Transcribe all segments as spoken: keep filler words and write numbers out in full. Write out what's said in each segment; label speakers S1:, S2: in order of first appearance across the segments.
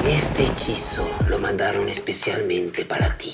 S1: Este hechizo lo mandaron especialmente para ti.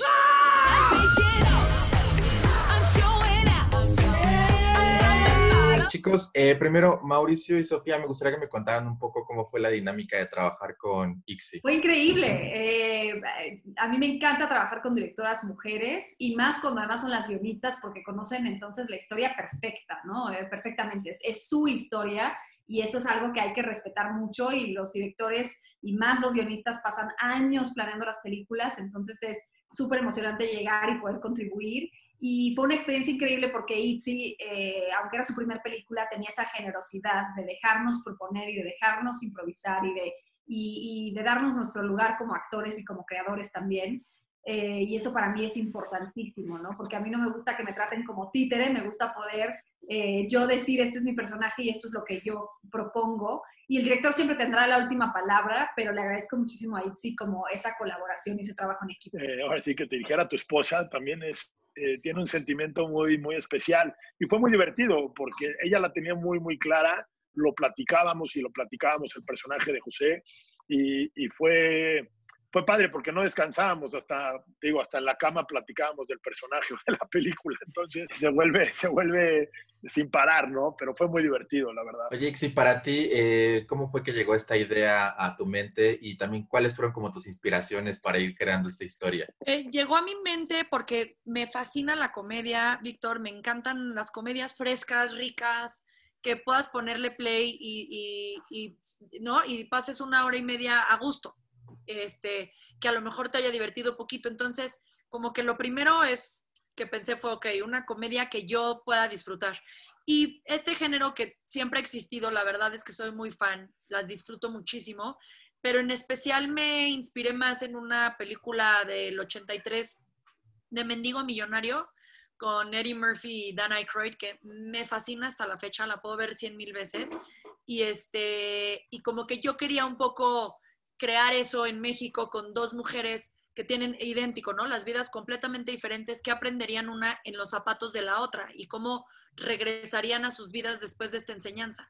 S2: Chicos, eh, primero, Mauricio y Sofía, me gustaría que me contaran un poco cómo fue la dinámica de trabajar con ICSI.
S3: Fue increíble. Eh, a mí me encanta trabajar con directoras mujeres y más cuando además son las guionistas porque conocen entonces la historia perfecta, ¿no? Eh, perfectamente. Es, es su historia y eso es algo que hay que respetar mucho y los directores y más los guionistas pasan años planeando las películas, entonces es súper emocionante llegar y poder contribuir. Y fue una experiencia increíble porque ITZY, eh, aunque era su primera película, tenía esa generosidad de dejarnos proponer y de dejarnos improvisar y de, y, y de darnos nuestro lugar como actores y como creadores también. Eh, y eso para mí es importantísimo, ¿no? Porque a mí no me gusta que me traten como títere, me gusta poder eh, yo decir, este es mi personaje y esto es lo que yo propongo. Y el director siempre tendrá la última palabra, pero le agradezco muchísimo a ITZY como esa colaboración y ese trabajo en equipo.
S4: Eh, ahora sí que te dijera a tu esposa, también es... Eh, tiene un sentimiento muy, muy especial. Y fue muy divertido porque ella la tenía muy, muy clara. Lo platicábamos y lo platicábamos el personaje de José. Y, y fue, fue padre porque no descansábamos. Hasta, te digo, hasta en la cama platicábamos del personaje o de la película. Entonces se vuelve, se vuelve sin parar, ¿no? Pero fue muy divertido, la verdad.
S2: Oye, Ixi, para ti, eh, ¿cómo fue que llegó esta idea a tu mente? Y también, ¿cuáles fueron como tus inspiraciones para ir creando esta historia?
S5: Eh, llegó a mi mente porque me fascina la comedia, Víctor. Me encantan las comedias frescas, ricas, que puedas ponerle play y, y, y, ¿no? y pases una hora y media a gusto. Este, que a lo mejor te haya divertido un poquito. Entonces, como que lo primero es que pensé fue, ok, una comedia que yo pueda disfrutar. Y este género que siempre ha existido, la verdad es que soy muy fan, las disfruto muchísimo, pero en especial me inspiré más en una película del ochenta y tres de Mendigo Millonario con Eddie Murphy y Dan Aykroyd, que me fascina hasta la fecha, la puedo ver cien mil veces. Y, este, y como que yo quería un poco crear eso en México con dos mujeres que tienen idéntico, ¿no? Las vidas completamente diferentes, que aprenderían una en los zapatos de la otra y cómo regresarían a sus vidas después de esta enseñanza.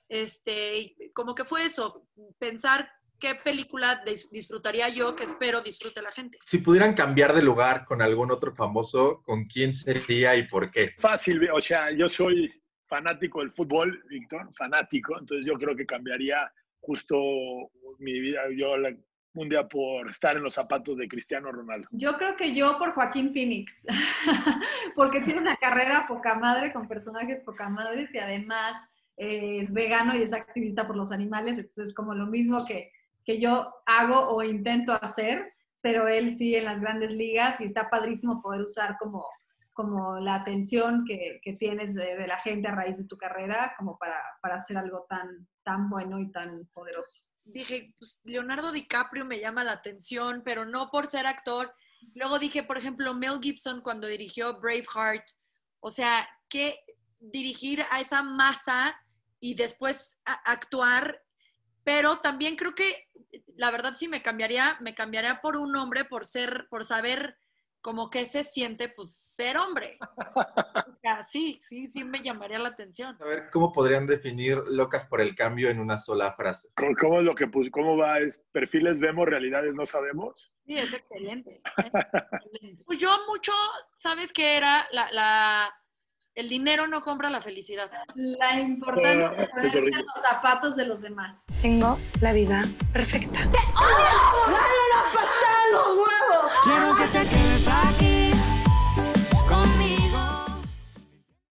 S5: Este, como que fue eso, pensar qué película disfrutaría yo, que espero disfrute la gente.
S2: Si pudieran cambiar de lugar con algún otro famoso, ¿con quién sería y por qué?
S4: Fácil, o sea, yo soy fanático del fútbol, Víctor, fanático, entonces yo creo que cambiaría justo mi vida, yo la, un día por estar en los zapatos de Cristiano Ronaldo.
S3: Yo creo que yo por Joaquín Phoenix, porque tiene una carrera poca madre, con personajes poca madres y además eh, es vegano y es activista por los animales, entonces es como lo mismo que, que yo hago o intento hacer, pero él sí en las grandes ligas y está padrísimo poder usar como, como la atención que, que tienes de, de la gente a raíz de tu carrera como para, para hacer algo tan, tan bueno y tan poderoso.
S5: Dije, pues Leonardo DiCaprio me llama la atención, pero no por ser actor. Luego dije, por ejemplo, Mel Gibson cuando dirigió Braveheart. O sea, que dirigir a esa masa y después actuar. Pero también creo que, la verdad, sí me cambiaría, me cambiaría por un hombre, por ser, por saber como qué se siente, pues, ser hombre. O sea, sí, sí, sí me llamaría la atención.
S2: A ver, ¿cómo podrían definir Locas por el Cambio en una sola frase?
S4: ¿Cómo, cómo es lo que pues, cómo va? ¿Es perfiles vemos, realidades no sabemos?
S5: Sí, es excelente. ¿eh? Pues yo mucho, ¿sabes qué era? La, la, el dinero no compra la felicidad.
S3: La importancia de ponerse en los zapatos de los demás.
S6: Tengo la vida perfecta. ¡Te odio!